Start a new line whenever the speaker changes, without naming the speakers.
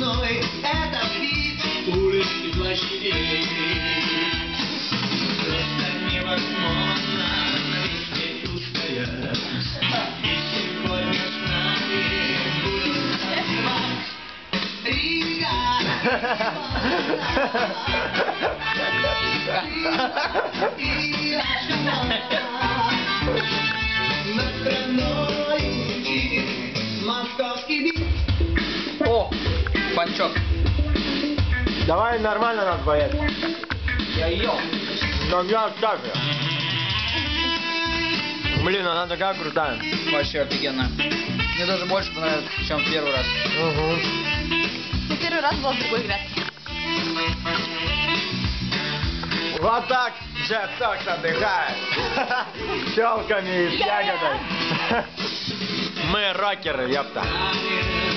мной этот вид улиц и площадей. Просто невозможно везде устоять. И сегодня с нами будет танцевать Рига. И Ашана. Над страной учит московский бит.
О, панчок.
Давай нормально нас боять.
Я ел.
Но я так же. Блин, она такая крутая.
Вообще офигенно. Мне даже больше понравилось, чем в первый раз.
Угу.
Ну, первый раз был в другой грядке.
Вот так Джет-Сокс отдыхает. С телками и с ягодой. Мы рокеры, ёпта.